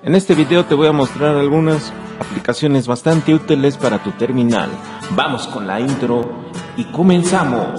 En este video te voy a mostrar algunas aplicaciones bastante útiles para tu terminal. Vamos con la intro y comenzamos.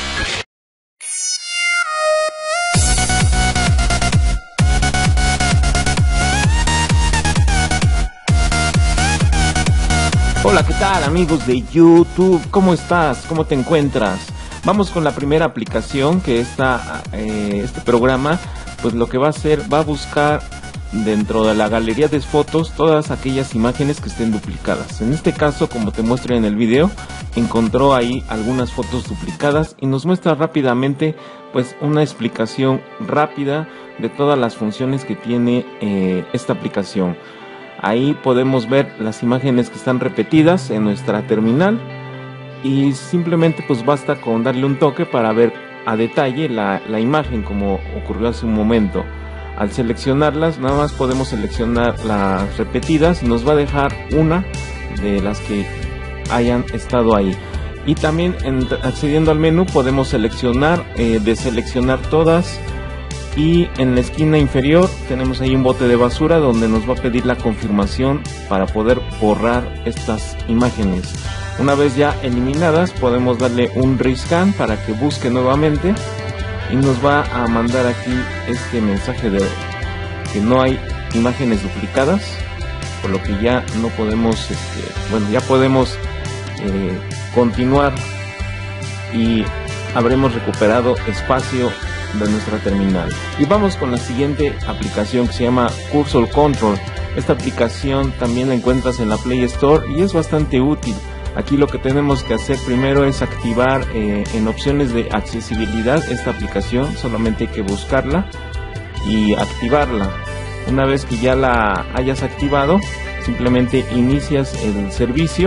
Hola, ¿qué tal amigos de YouTube? ¿Cómo estás? ¿Cómo te encuentras? Vamos con la primera aplicación que este programa, pues lo que va a hacer, va a buscar dentro de la galería de fotos todas aquellas imágenes que estén duplicadas. En este caso, como te muestro en el video, encontró ahí algunas fotos duplicadas y nos muestra rápidamente pues una explicación rápida de todas las funciones que tiene esta aplicación. Ahí podemos ver las imágenes que están repetidas en nuestra terminal y simplemente pues basta con darle un toque para ver a detalle la imagen como ocurrió hace un momento. Al seleccionarlas, nada más podemos seleccionar las repetidas y nos va a dejar una de las que hayan estado ahí. Y también accediendo al menú podemos seleccionar, deseleccionar todas. Y en la esquina inferior tenemos ahí un bote de basura donde nos va a pedir la confirmación para poder borrar estas imágenes. Una vez ya eliminadas, podemos darle un rescan para que busque nuevamente. Y nos va a mandar aquí este mensaje de que no hay imágenes duplicadas, por lo que ya no podemos, ya podemos continuar y habremos recuperado espacio de nuestra terminal. Y vamos con la siguiente aplicación que se llama Cursor Control. Esta aplicación también la encuentras en la Play Store y es bastante útil. Aquí lo que tenemos que hacer primero es activar en opciones de accesibilidad esta aplicación. Solamente hay que buscarla y activarla. Una vez que ya la hayas activado, simplemente inicias el servicio.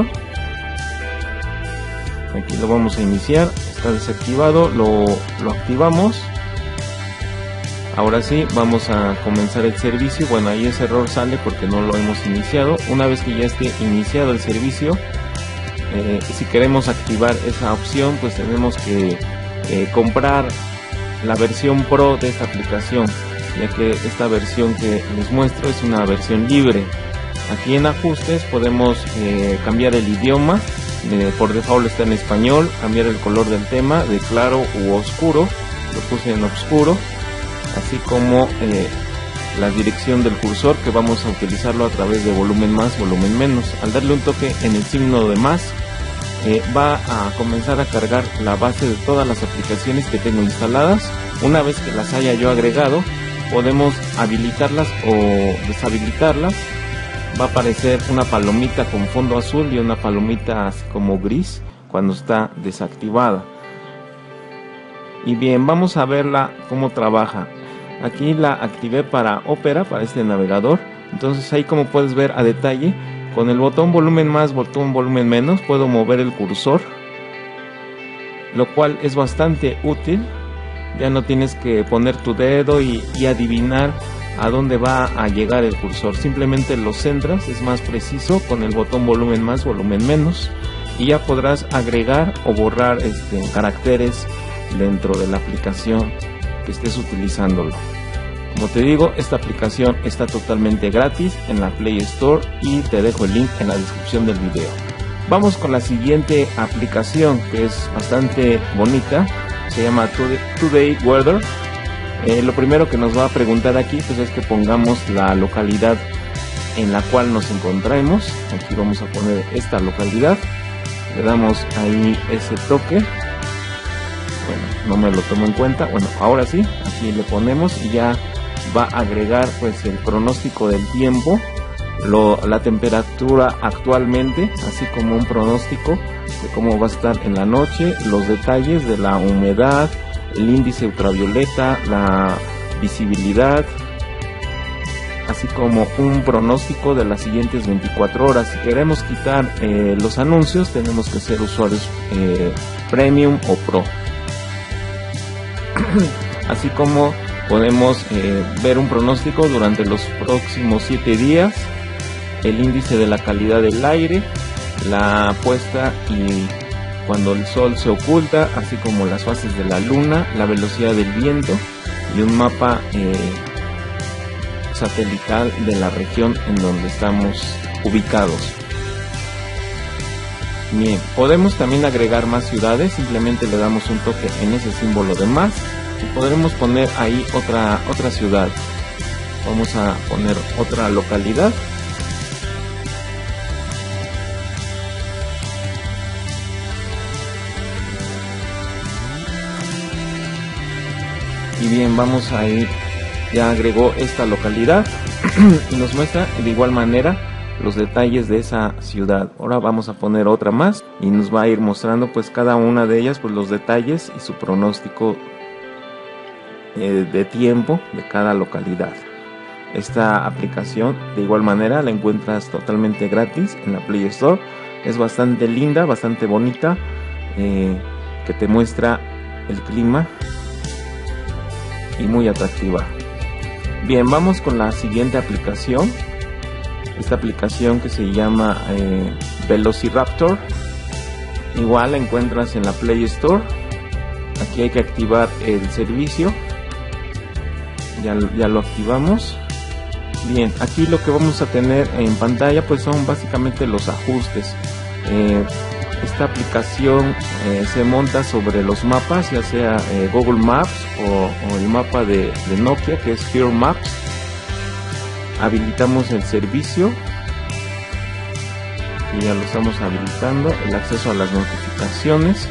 Aquí lo vamos a iniciar. Está desactivado, lo activamos. Ahora sí, vamos a comenzar el servicio. Bueno, ahí ese error sale porque no lo hemos iniciado. Una vez que ya esté iniciado el servicio, si queremos activar esa opción, pues tenemos que comprar la versión Pro de esta aplicación, ya que esta versión que les muestro es una versión libre. Aquí en ajustes podemos cambiar el idioma, por default está en español, cambiar el color del tema de claro u oscuro, lo puse en oscuro, así como la dirección del cursor, que vamos a utilizarlo a través de volumen más, volumen menos. Al darle un toque en el signo de más, va a comenzar a cargar la base de todas las aplicaciones que tengo instaladas. Una vez que las haya yo agregado, podemos habilitarlas o deshabilitarlas. Va a aparecer una palomita con fondo azul y una palomita así como gris cuando está desactivada. Y bien, vamos a verla cómo trabaja. Aquí la activé para Opera, para este navegador. Entonces ahí, como puedes ver a detalle, con el botón volumen más, botón volumen menos, puedo mover el cursor, lo cual es bastante útil. Ya no tienes que poner tu dedo y adivinar a dónde va a llegar el cursor. Simplemente lo centras, es más preciso con el botón volumen más, volumen menos, y ya podrás agregar o borrar caracteres dentro de la aplicación que estés utilizándolo. Como te digo, esta aplicación está totalmente gratis en la Play Store y te dejo el link en la descripción del video. Vamos con la siguiente aplicación, que es bastante bonita. Se llama Today Weather. Lo primero que nos va a preguntar aquí pues es que pongamos la localidad en la cual nos encontramos. Aquí vamos a poner esta localidad. Le damos ahí ese toque. Bueno, no me lo tomo en cuenta. Bueno, ahora sí, aquí le ponemos y ya va a agregar pues el pronóstico del tiempo, la temperatura actualmente, así como un pronóstico de cómo va a estar en la noche, los detalles de la humedad, el índice ultravioleta, la visibilidad, así como un pronóstico de las siguientes 24 horas. Si queremos quitar los anuncios, tenemos que ser usuarios Premium o Pro. Así como podemos ver un pronóstico durante los próximos 7 días, el índice de la calidad del aire, la puesta y cuando el sol se oculta, así como las fases de la luna, la velocidad del viento y un mapa satelital de la región en donde estamos ubicados. Bien, podemos también agregar más ciudades, simplemente le damos un toque en ese símbolo de más y podremos poner ahí otra ciudad. Vamos a poner otra localidad. Y bien, vamos a ir, ya agregó esta localidad y nos muestra de igual manera los detalles de esa ciudad. Ahora vamos a poner otra más y nos va a ir mostrando pues cada una de ellas, pues los detalles y su pronóstico de tiempo de cada localidad. Esta aplicación de igual manera la encuentras totalmente gratis en la Play Store. Es bastante linda, bastante bonita, que te muestra el clima y muy atractiva. Bien, vamos con la siguiente aplicación. Esta aplicación que se llama Velociraptor, igual la encuentras en la Play Store. Aquí hay que activar el servicio, ya lo activamos. Bien, aquí lo que vamos a tener en pantalla pues son básicamente los ajustes. Esta aplicación se monta sobre los mapas, ya sea Google Maps o el mapa de Nokia, que es Fire Maps. Habilitamos el servicio y ya lo estamos habilitando, el acceso a las notificaciones.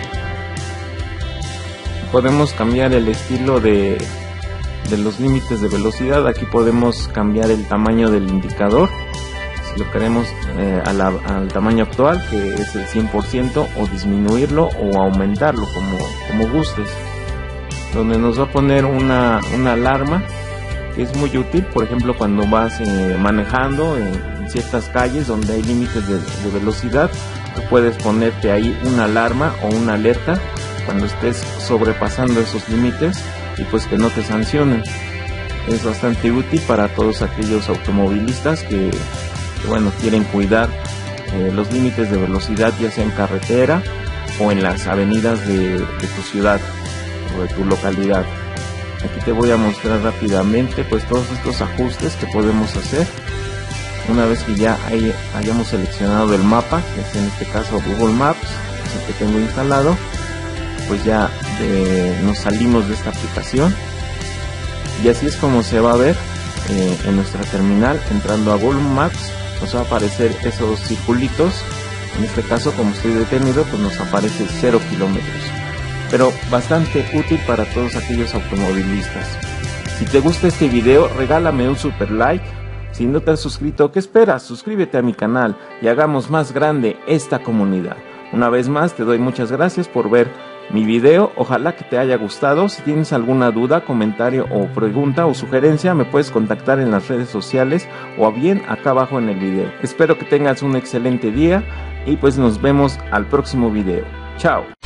Podemos cambiar el estilo de los límites de velocidad. Aquí podemos cambiar el tamaño del indicador, si lo queremos al tamaño actual, que es el 100%, o disminuirlo o aumentarlo como gustes, donde nos va a poner una alarma que es muy útil, por ejemplo cuando vas manejando en ciertas calles donde hay límites de velocidad. Puedes ponerte ahí una alarma o una alerta cuando estés sobrepasando esos límites y pues que no te sancionen. Es bastante útil para todos aquellos automovilistas que bueno, quieren cuidar los límites de velocidad, ya sea en carretera o en las avenidas de tu ciudad o de tu localidad. Aquí te voy a mostrar rápidamente pues todos estos ajustes que podemos hacer. Una vez que ya hayamos seleccionado el mapa, que es en este caso Google Maps, es el que tengo instalado, pues ya nos salimos de esta aplicación y así es como se va a ver en nuestra terminal. Entrando a Google Maps nos va a aparecer esos circulitos. En este caso, como estoy detenido, pues nos aparece 0 kilómetros, pero bastante útil para todos aquellos automovilistas. Si te gusta este video, regálame un super like. Si no te has suscrito, ¿qué esperas? Suscríbete a mi canal y hagamos más grande esta comunidad. Una vez más, te doy muchas gracias por ver mi video. Ojalá que te haya gustado. Si tienes alguna duda, comentario o pregunta o sugerencia, me puedes contactar en las redes sociales o bien acá abajo en el video. Espero que tengas un excelente día y pues nos vemos al próximo video. Chao.